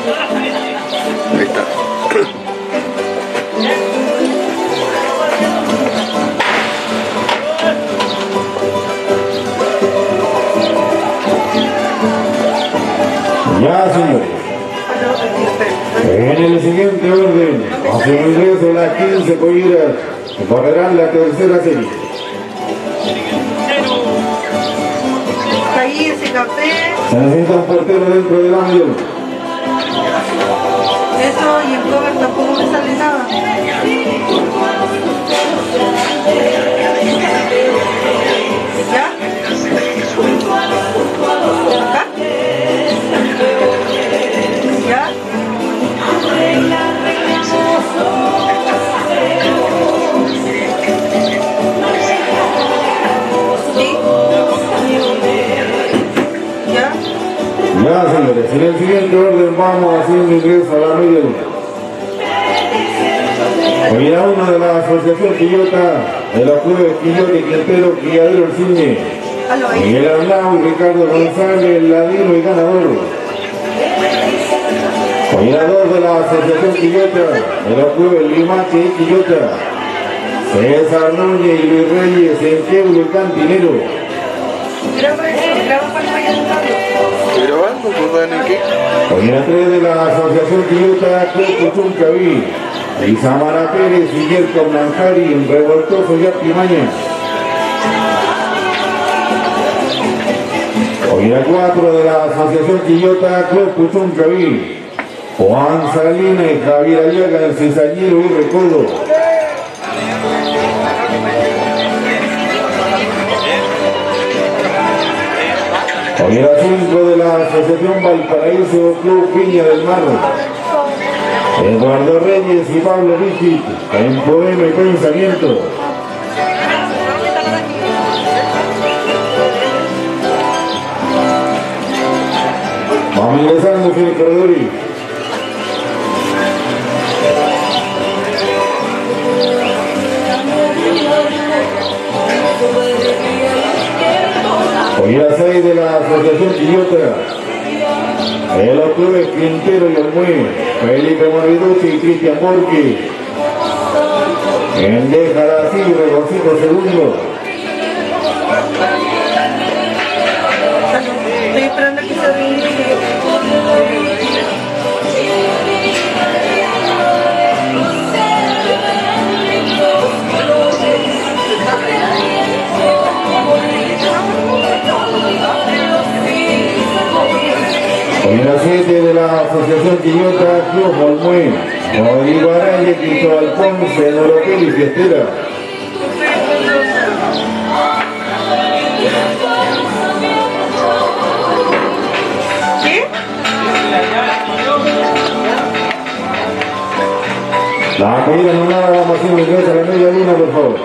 Ahí está. Ya, señores. En el siguiente orden, a su ingreso las 15 polleras correrán la tercera serie. Ahí ese café. Se necesita un portero dentro de la mayor. Eso y en cover tampoco me sale nada. ¿Ya? ¿Acá? ¿Ya? ¿Sí? ¿Ya? Ya, señores, en el siguiente orden vamos haciendo ingreso a la media luna. Hoy a uno de la Asociación Quillota, de los clubes Quillote, Quintero, Criadero, El Cine, Miguel Arnau y Ricardo González, ladino y ganador. Hoy a dos de la Asociación Quillota, de los clubes Limache y Quillota, César Núñez y Luis Reyes, en Pueblo y Cantinero. Graba cuando vaya entrando. ¿Estoy grabando? ¿Pues en qué? Hoy a tres de la Asociación Quillota, Club Chuncaví, Isamara Pérez y Yerko Manjari, en Revoltoso y Artimaña. Hoy a cuatro de la Asociación Quillota, Club Puchuncaví, Juan Salinas, Javier Aliaga, en Cizañero y Recodo. Hoy a 5 de la Asociación Valparaíso, Club Piña del Mar, Eduardo Reyes y Pablo Vici, en Poema y Pensamiento. Vamos ingresando, Felipe Corredori. Hoy a 6 de la Asociación Quillota, de los clubes Quintero y Olmué, Felipe Moriducci y Cristian Borqui, en Déjala así, Regocito Segundo. Estoy esperando a que se reinicie. Hoy a las 7 de la Asociación Quillota, Club Olmué, Rodrigo Araya, Cristóbal Ponce, Noroquel y Fiestera. ¿Qué? La comida no nada, vamos a hacer un ingreso a la media luna, por favor.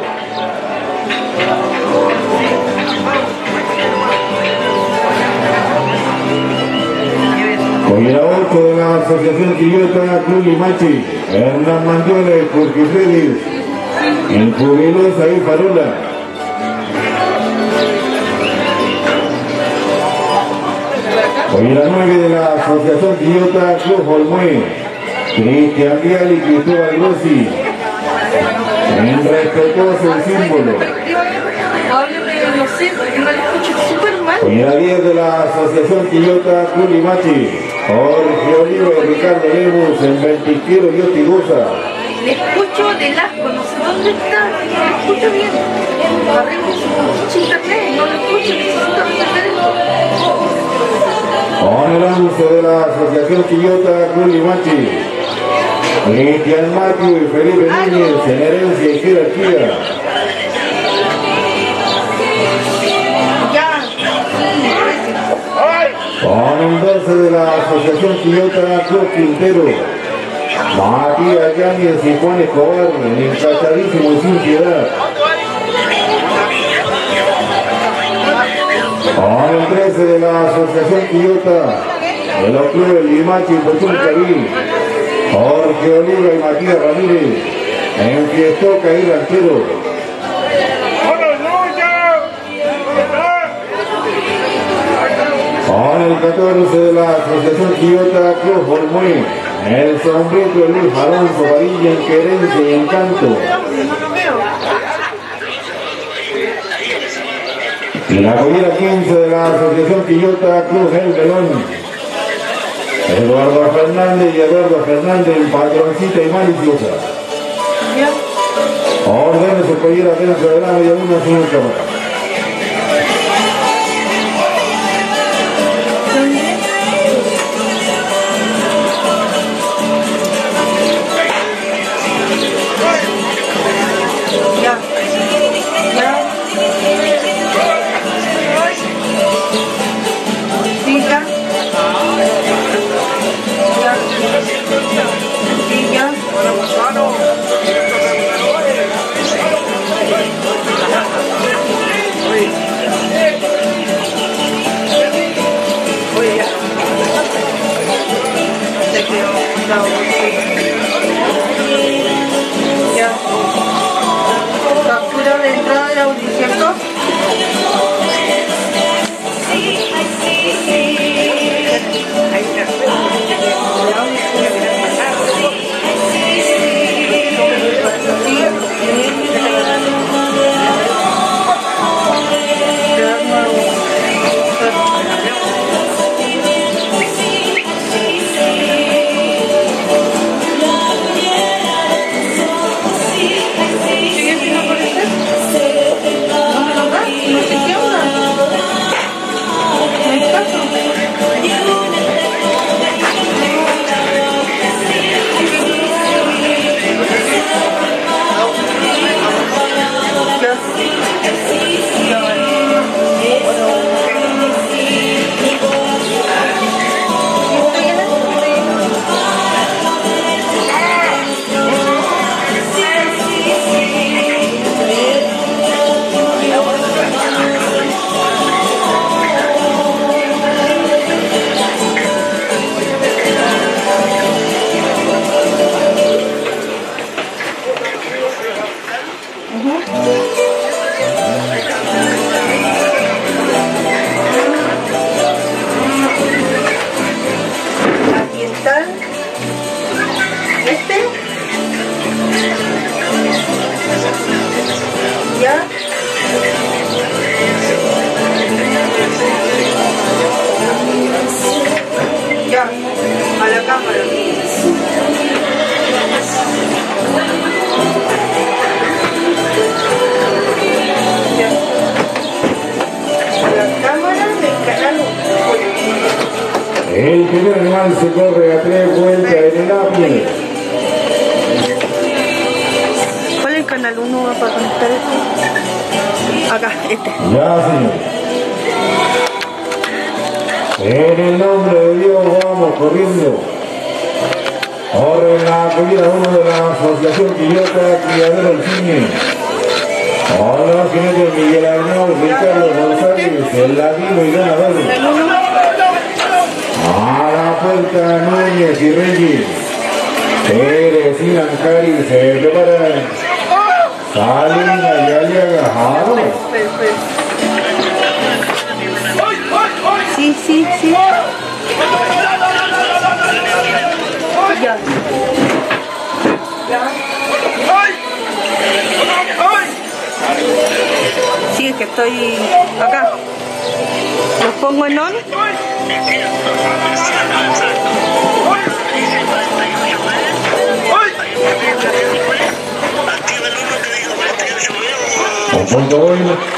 Hoy a las 8 de la Asociación Quillota, Club Limache, Hernán Mandiola y Jorge Félix, en Jubilosa y Farola. Hoy a las 9 de la Asociación Quillota, Club Olmué, Cristian Vial y Cristóbal Rossi, en Respetuoso el Símbolo. Hábleme, no sé, porque no le escucho súper mal. Hoy a las 10 de la Asociación Quillota, Club Limache, Jorge Oliva y Ricardo Lemos, en Ventiquero y Ostigosa. Le escucho del asco, no sé dónde está, no le escucho bien. Arregle su internet, no lo escucho, necesito resolver esto. Con el 11 de la Asociación Quillota, Club Limache, Cristian Matthew y Felipe Núñez, en Herencia y Jerarquía. Ya. Con el 12 de la Asociación Quillota, Club Quintero, Matías Yáñez y Juan Escobar, en Encachadísimo y Sin Piedad. Con el 13 de la Asociación Quillota, de los clubes Limache y Puchuncaví, Jorge Oliva y Matías Ramírez, en Fiestoca y Ranchero. Con el 14 de la Asociación Quillota Club Olmué, el sombrito de Luis Alonso Padilla en Querencia y Encanto. La collera 15 de la Asociación Quillota Club El Melón, Eduardo Fernández y Eduardo Fernández en Patroncita y Maliciosa. Ordene su collera dentro de la media luna, señor Cámara. Captura de entrada de audio, ¿cierto? El primer animal se corre a 3 vueltas en el API. ¿Cuál es el canal 1 para conectar esto? Acá, este. Ya, señor. En el nombre de Dios vamos corriendo. Corre la collera 1 de la Asociación Quillota Criadero El Cine. Hola, jinetes Miguel Arnau, Ricardo González, el ladino y ganador. A la puerta Núñez y Reyes. Pérez y Lancari se preparan. Salina y Aliaga. Sí, sí, sí. Ya. Sí, es que estoy acá. Los pongo en on. Punto hoy.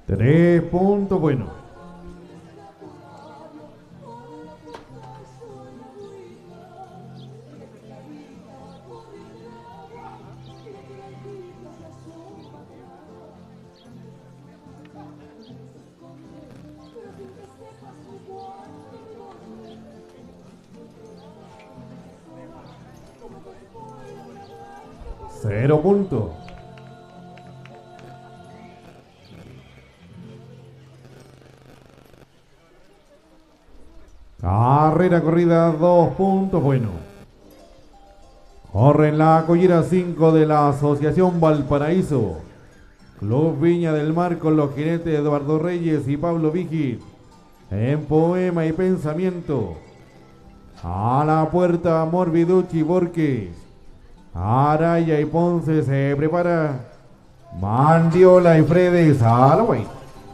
3 puntos buenos. Cero puntos. Carrera corrida, 2 puntos buenos. Corre en la collera 5 de la Asociación Valparaíso. Club Viña del Mar con los jinetes Eduardo Reyes y Pablo Vigil. En Poema y Pensamiento. A la puerta Morbiducci Borges. Araya y Ponce se prepara. Mandiola y Fredes a la güey.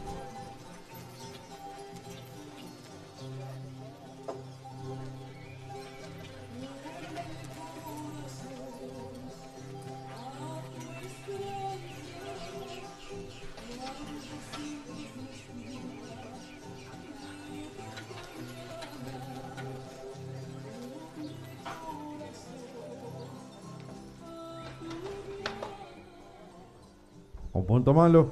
Un punto malo.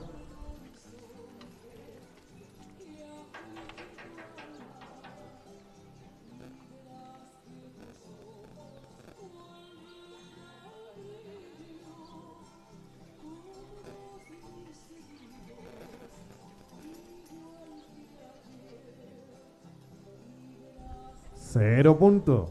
Cero puntos.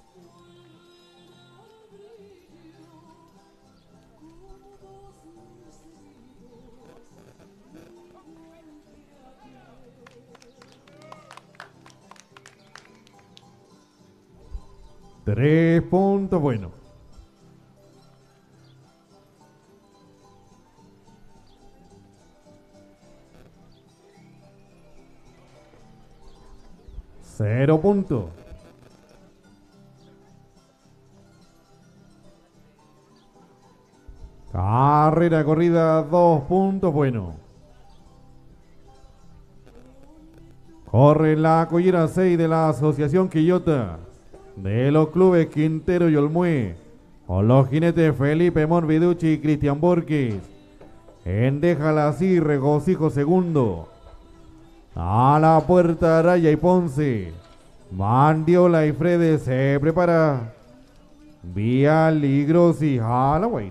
Tres puntos buenos. Cero puntos. Carrera corrida, 2 puntos buenos. Corre la collera 6 de la Asociación Quillota, de los clubes Quintero y Olmué, con los jinetes Felipe Morbiducci y Cristian Borges. En Déjala así, Regocijo segundo. A la puerta Araya y Ponce. Mandiola y Fredes se prepara. Vial y Grossi a la güey.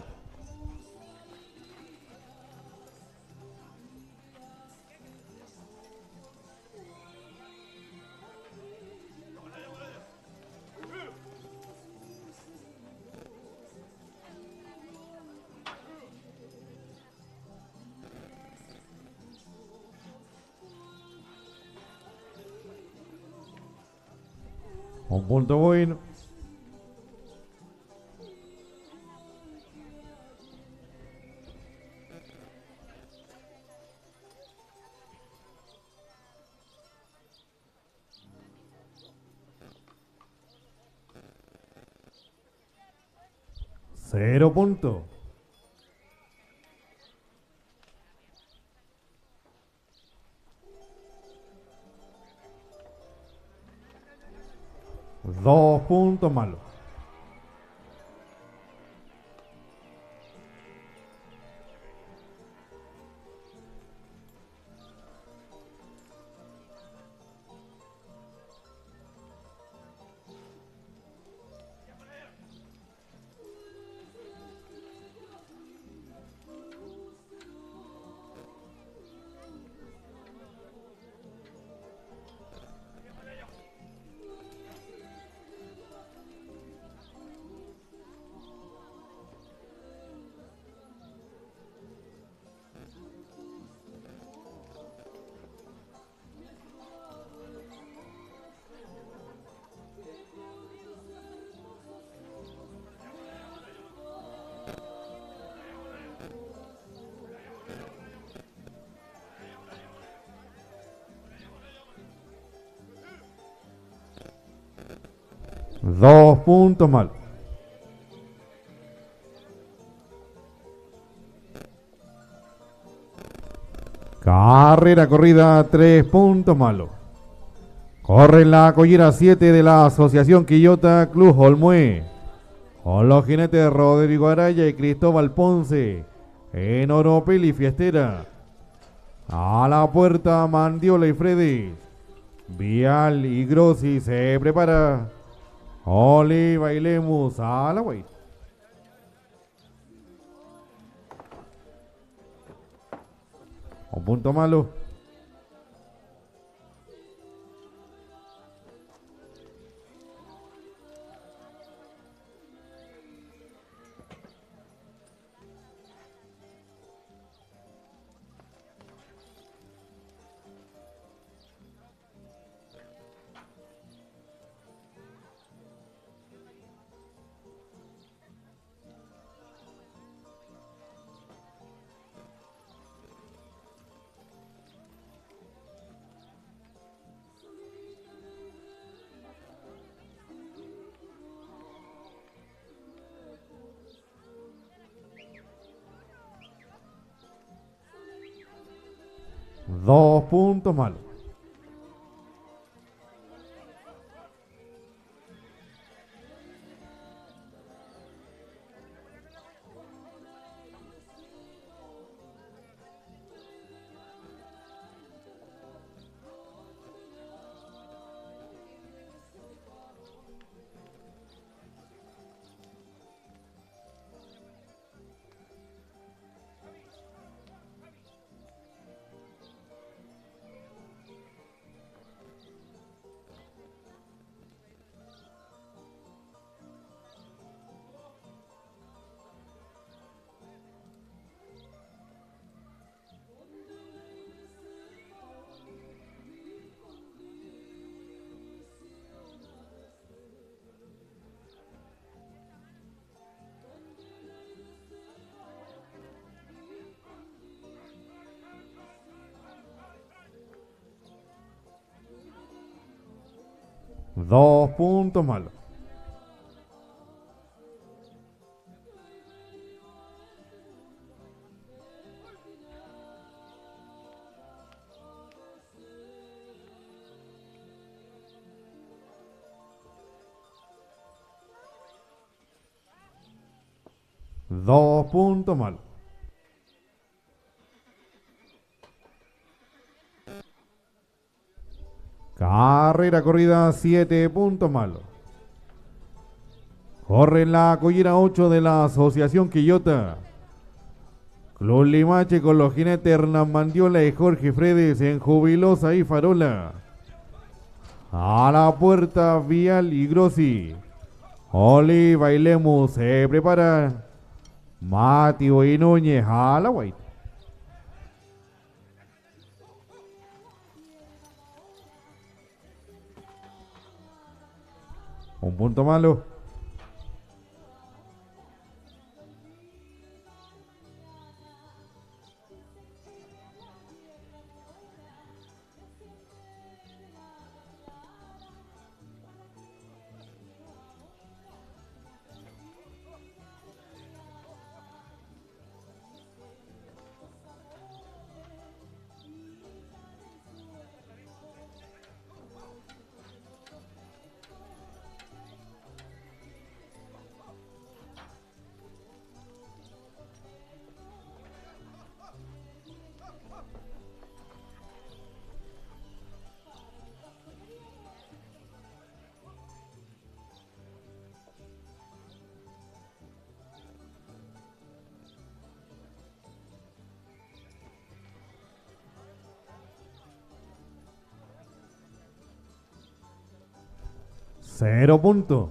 Un punto bueno. Cero puntos. Dos puntos malos. Dos puntos malos. Carrera corrida, 3 puntos malos. Corre la collera 7 de la Asociación Quillota, Club Olmué. Con los jinetes Rodrigo Araya y Cristóbal Ponce. En Oropel y Fiestera. A la puerta Mandiola y Freddy. Vial y Grossi se prepara. Oliva y Lemus a la wait. Un punto malo. Dos puntos malos. Dos puntos malos. Dos puntos malos. Carrera corrida, 7 puntos malos. Corre la collera 8 de la Asociación Quillota. Club Limache con los jinetes Hernán Mandiola y Jorge Fredes en Jubilosa y Farola. A la puerta Vial y Grossi. Oliva y Lemus se prepara. Mateo y Núñez a la white. Un punto malo. Cero punto.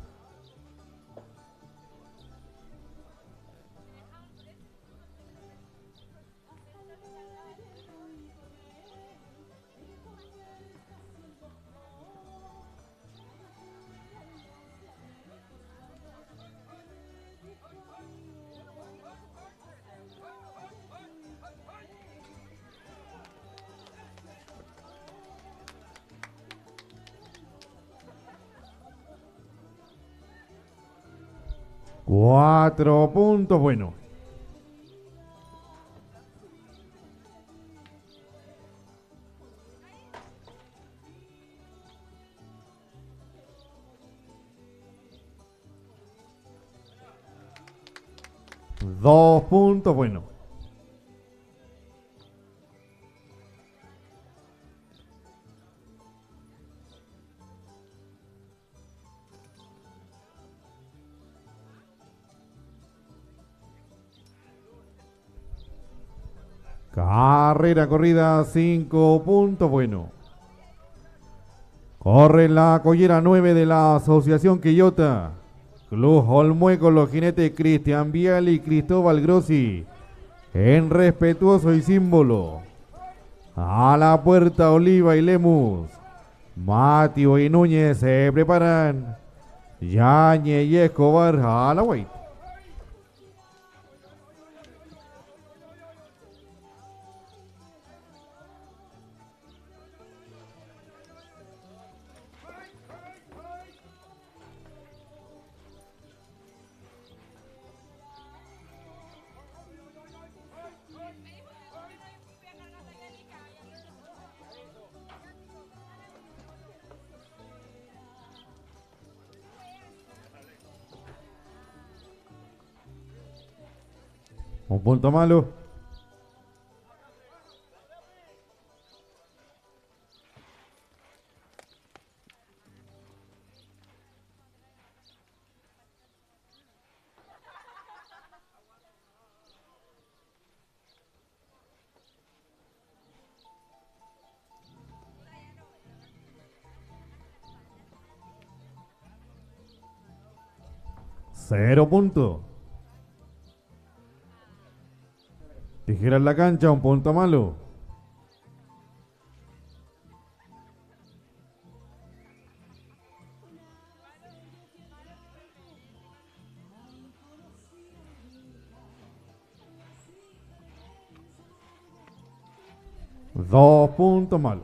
Cuatro puntos, bueno. 2 puntos, bueno. Carrera corrida, 5 puntos, bueno. Corre la collera 9 de la Asociación Quillota. Club Olmué con los jinetes Cristian Vial y Cristóbal Grossi. En respetuoso y símbolo. A la puerta Oliva y Lemus. Mateo y Núñez se preparan. Yañez y Escobar a la wait. Un punto malo. Cero punto. Tijera en la cancha, un punto malo. Dos puntos malo.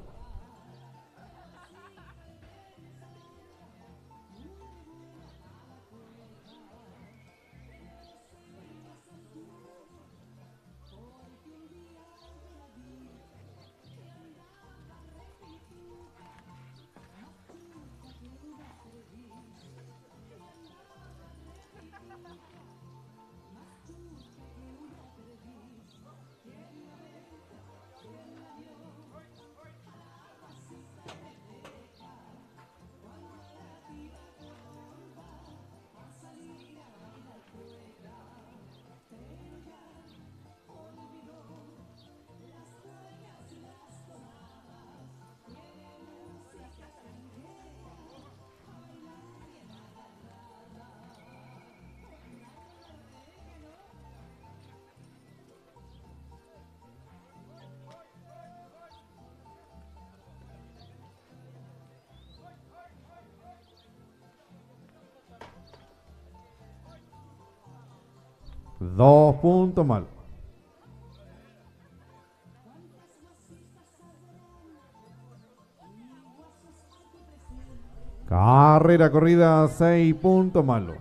Dos puntos malo. Carrera corrida, 6 puntos malo.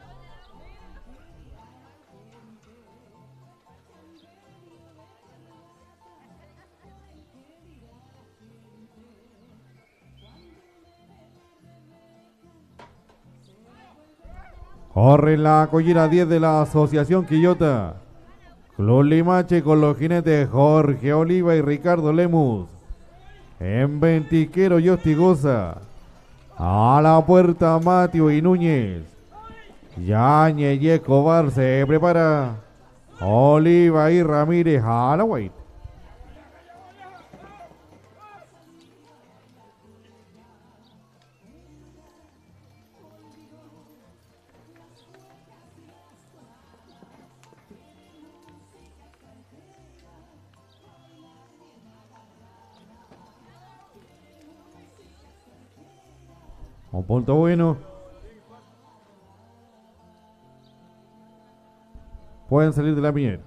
Corre la collera 10 de la Asociación Quillota. Club Limache con los jinetes Jorge Oliva y Ricardo Lemus. En Ventiquero y Hostigosa. A la puerta Mateo y Núñez. Yañez y Escobar se prepara. Oliva y Ramírez a la wait. Un punto bueno. Pueden salir de la piñera.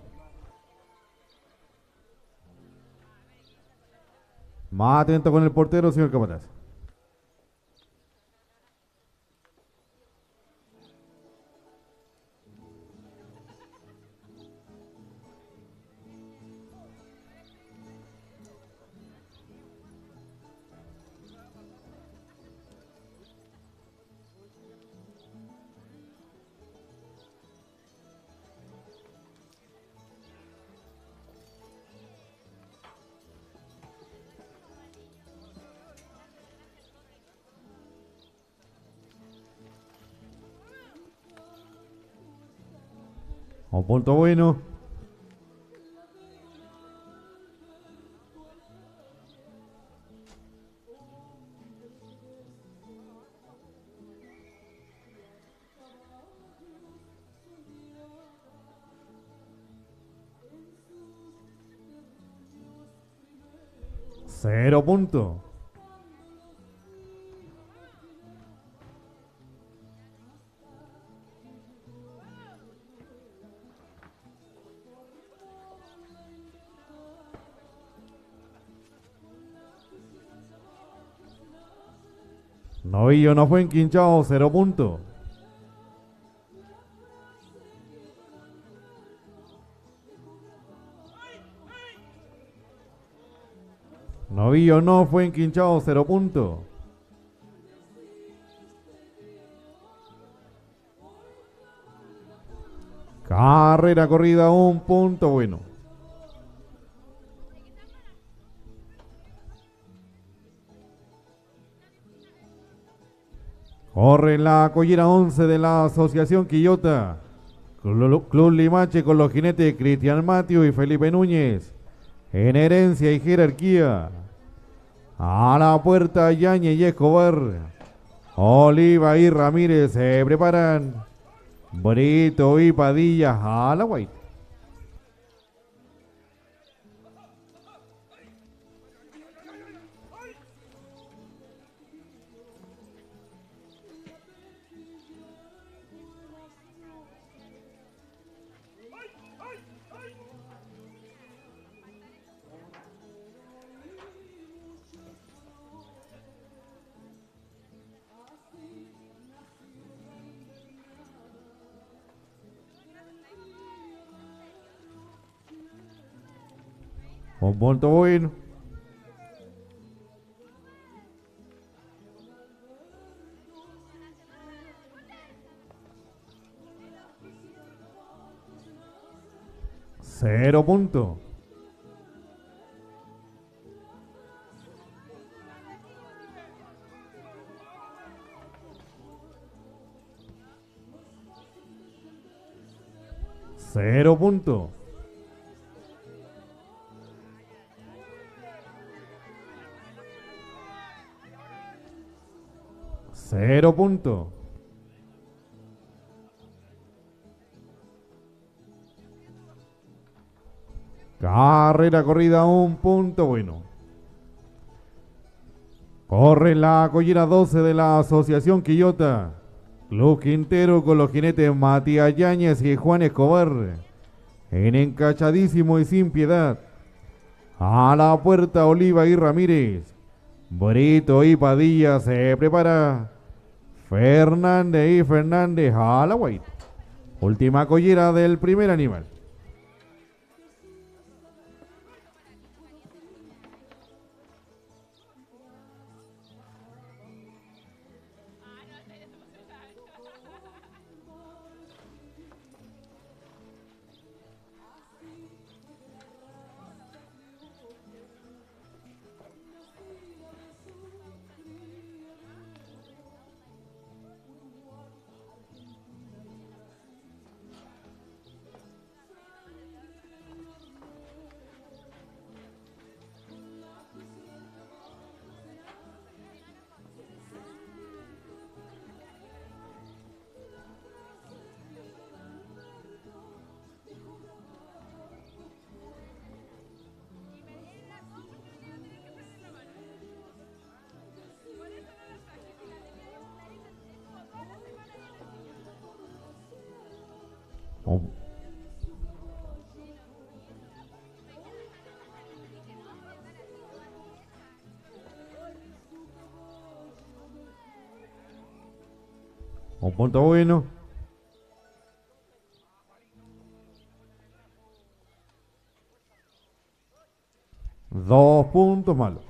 Más atento con el portero, señor Capataz. Un punto bueno. Cero punto. Novillo no fue enquinchado, 0 puntos. Novillo no fue enquinchado, 0 puntos. Carrera corrida, 1 punto bueno. Corre la collera 11 de la Asociación Quillota. Club Limache con los jinetes Cristian Mateo y Felipe Núñez. En herencia y jerarquía. A la puerta Yañez y Escobar. Oliva y Ramírez se preparan. Brito y Padilla a la white. Un punto bueno. Cero punto. Cero punto. Cero punto. Carrera corrida, 1 punto bueno. Corre la collera 12 de la Asociación Quillota. Club Quintero con los jinetes Matías Yáñez y Juan Escobar. En encachadísimo y sin piedad. A la puerta Oliva y Ramírez. Brito y Padilla se prepara. Fernández y Fernández a la white. Última collera del primer animal. Un punto bueno. Dos puntos malos.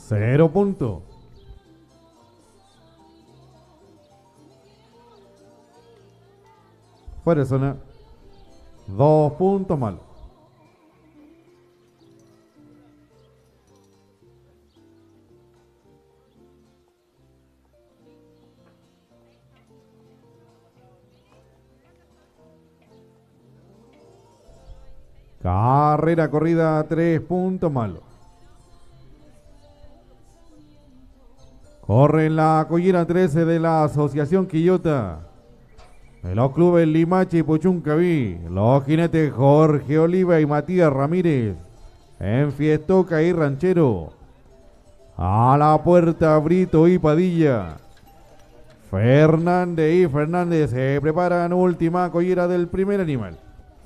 0 puntos. Fuera de zona. 2 puntos malos. Carrera corrida, 3 puntos malos. Corre en la collera 13 de la Asociación Quillota. De los clubes Limache y Puchuncaví. Los jinetes Jorge Oliva y Matías Ramírez. En Fiestoca y Ranchero. A la puerta Brito y Padilla. Fernández y Fernández se preparan. Última collera del primer animal.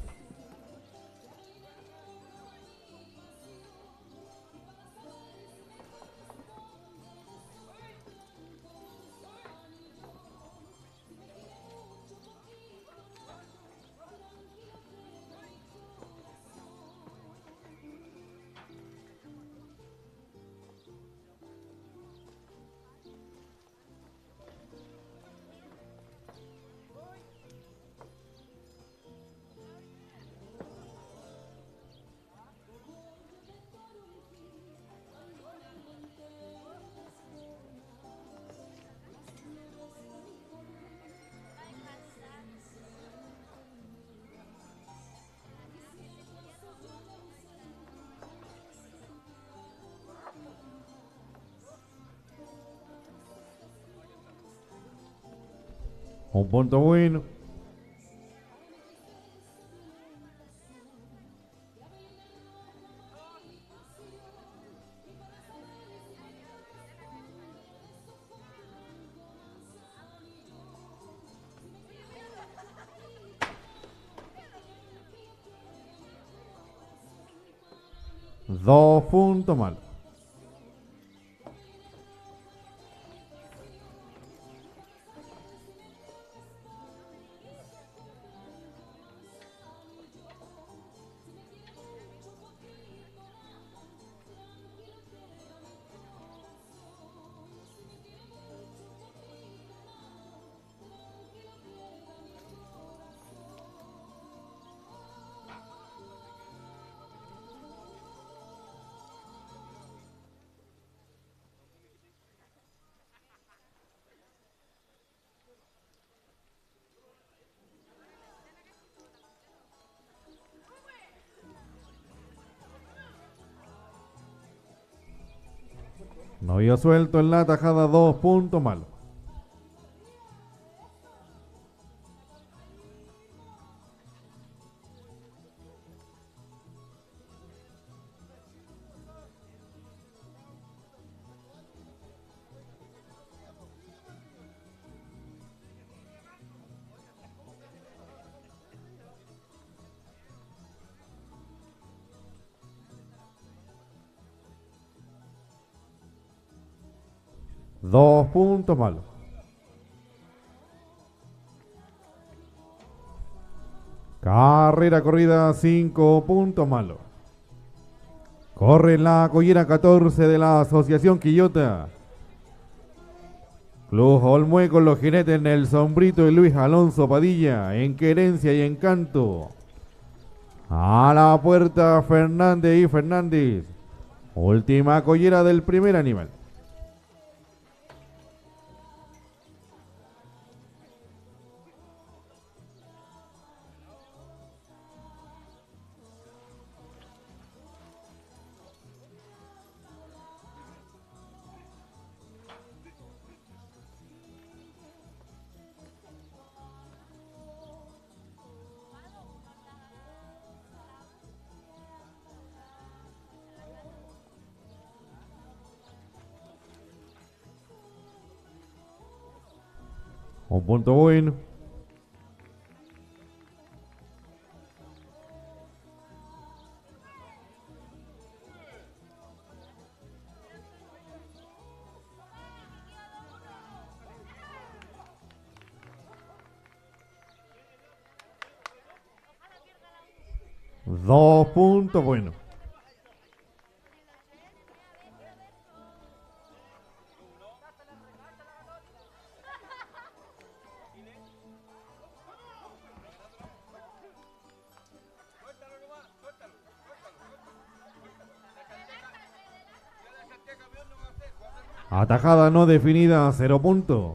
Un punto bueno. Dos puntos malos. No había suelto en la tajada, 2 puntos malos. Dos puntos malos. Carrera corrida, 5 puntos malos. Corre la collera 14 de la Asociación Quillota. Club Olmué con los jinetes Nelson Brito y Luis Alonso Padilla. En Querencia y Encanto. A la puerta Fernández y Fernández. Última collera del primer animal. Un punto bueno. Dos puntos buenos. Atajada no definida, 0 puntos.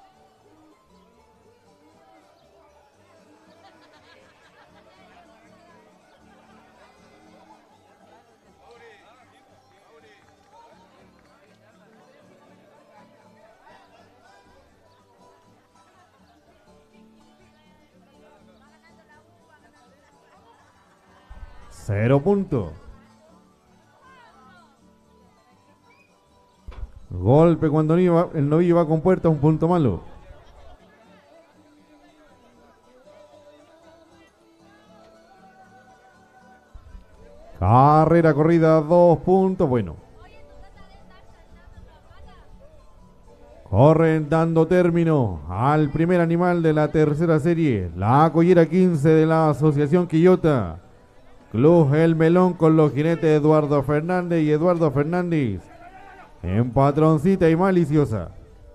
Cero puntos. Golpe cuando el novillo va con puerta, un punto malo. Carrera corrida, 2 puntos. Bueno. Corren dando término al primer animal de la tercera serie. La collera 15 de la Asociación Quillota. Club El Melón con los jinetes Eduardo Fernández y Eduardo Fernández. En Patroncita y Maliciosa.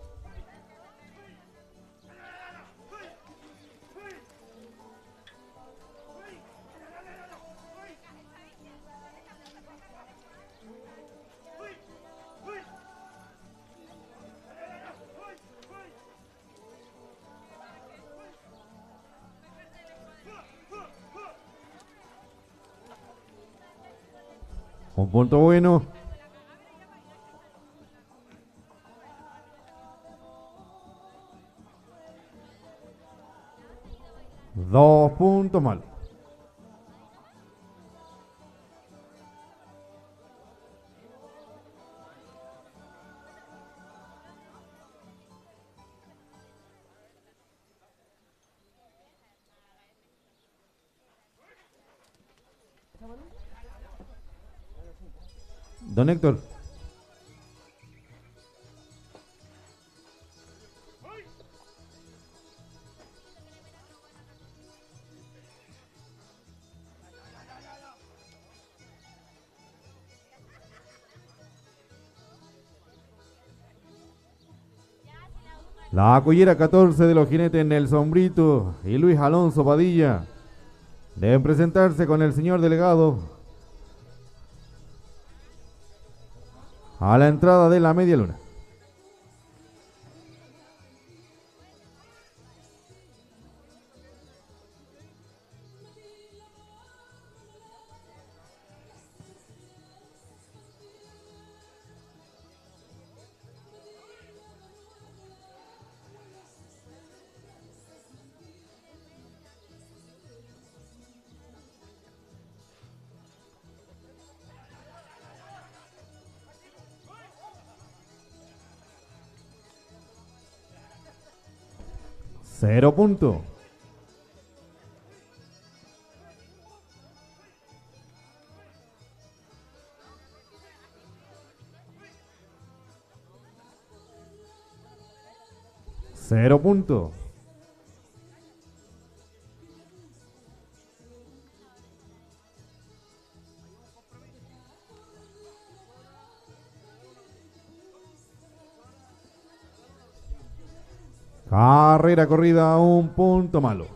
Un punto bueno. Dos puntos mal. Don Héctor. La collera 14 de los jinetes Nelson Brito y Luis Alonso Padilla deben presentarse con el señor delegado a la entrada de la media luna. Cero punto. Cero punto. Carrera corrida, un punto malo.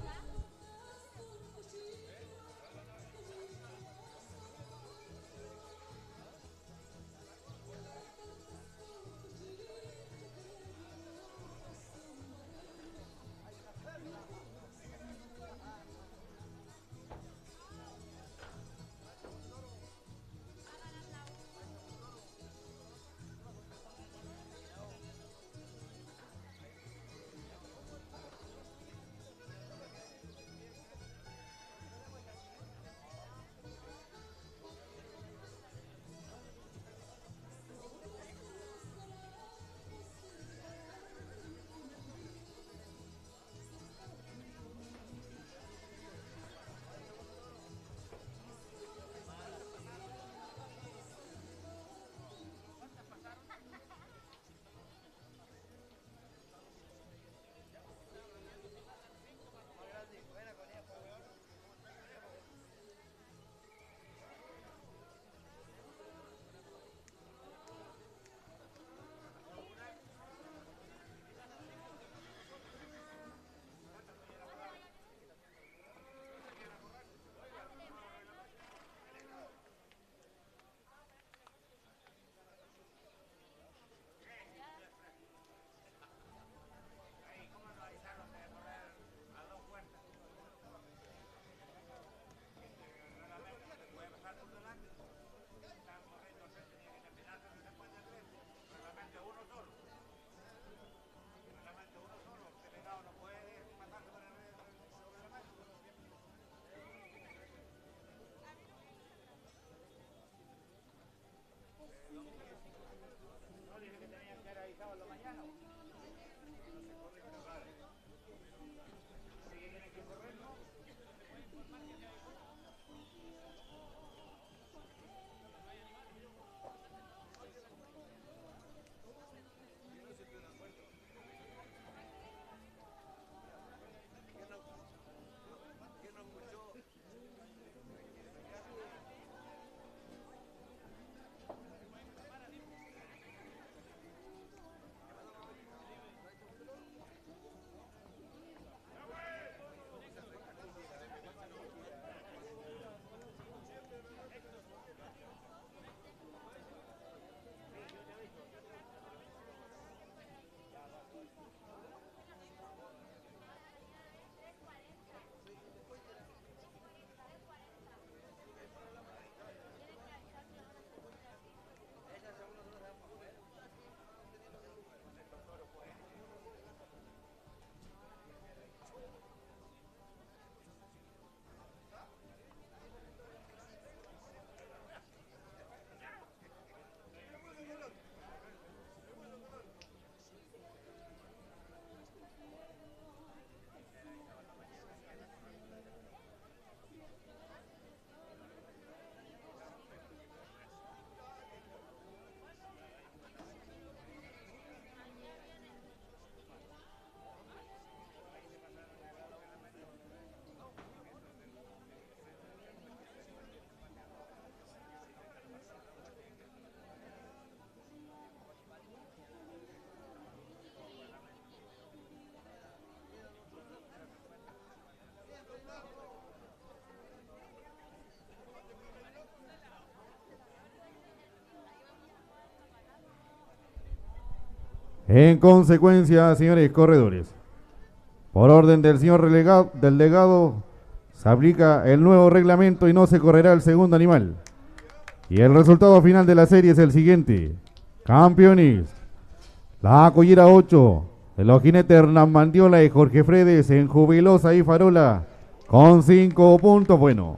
En consecuencia, señores corredores, por orden del señor delegado, se aplica el nuevo reglamento y no se correrá el segundo animal. Y el resultado final de la serie es el siguiente. Campeones, la Collera 8, de los jinetes Hernán Mandiola y Jorge Fredes en Jubilosa y Farola, con 5 puntos buenos.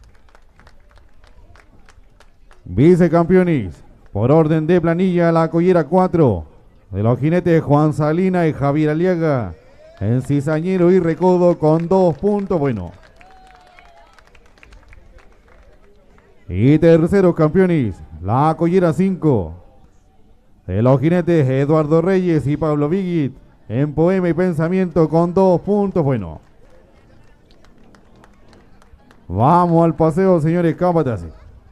Vicecampeones, por orden de planilla, la Collera 4, de los jinetes Juan Salina y Javier Aliaga, en Cizañero y Recodo, con 2 puntos buenos. Y terceros campeones, la Collera 5, de los jinetes Eduardo Reyes y Pablo Vigit, en Poema y Pensamiento, con 2 puntos buenos. Vamos al paseo, señores capataces.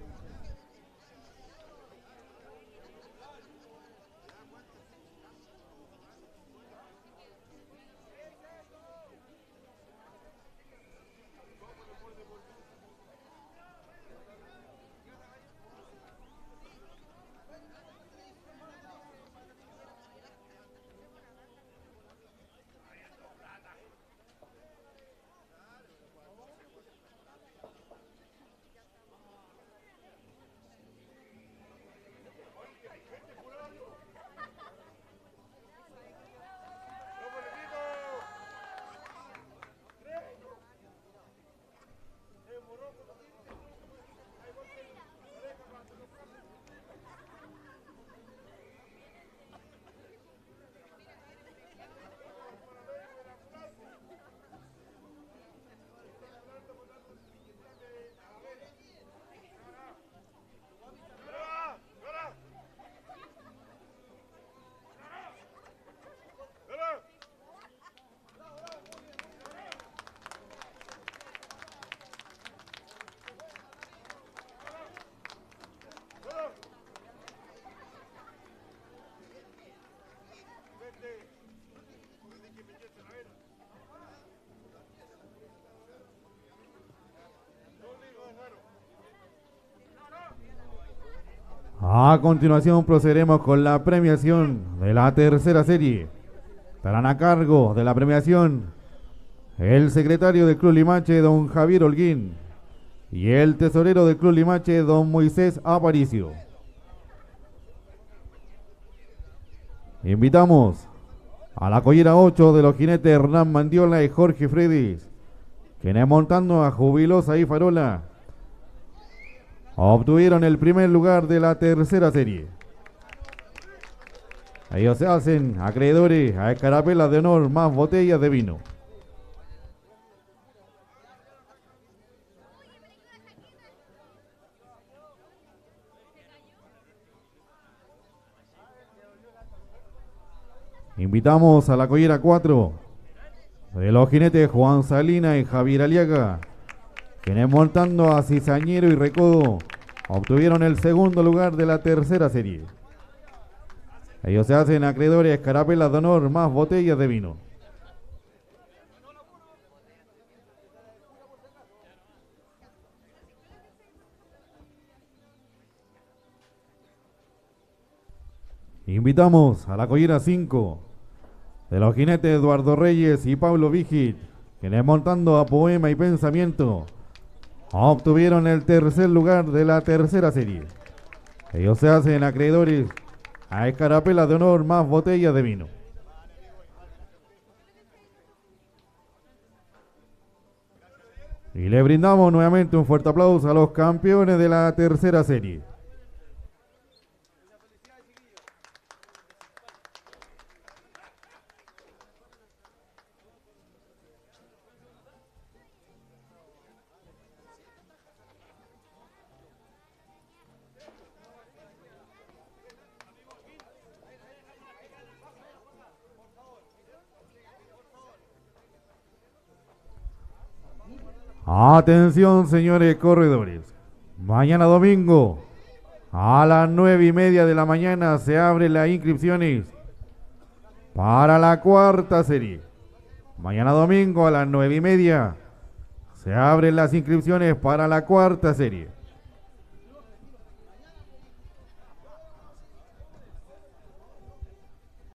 A continuación procederemos con la premiación de la tercera serie. Estarán a cargo de la premiación el secretario del Club Limache, don Javier Holguín, y el tesorero del Club Limache, don Moisés Aparicio. Invitamos a la Collera 8 de los jinetes Hernán Mandiola y Jorge Fredes, quienes montando a Jubilosa y Farola obtuvieron el primer lugar de la tercera serie. Ellos se hacen acreedores a escarapelas de honor más botellas de vino. Invitamos a la Collera 4 de los jinetes Juan Salina y Javier Aliaga, quienes montando a Cizañero y Recodo obtuvieron el segundo lugar de la tercera serie. Ellos se hacen acreedores a escarapelas de honor más botellas de vino. Invitamos a la Collera 5 de los jinetes Eduardo Reyes y Pablo Vigit, quienes montando a Poema y Pensamiento obtuvieron el tercer lugar de la tercera serie. Ellos se hacen acreedores a escarapelas de honor más botellas de vino. Y le brindamos nuevamente un fuerte aplauso a los campeones de la tercera serie. Atención, señores corredores. Mañana domingo a las 9:30 de la mañana se abren las inscripciones para la cuarta serie. Mañana domingo a las 9:30 se abren las inscripciones para la cuarta serie.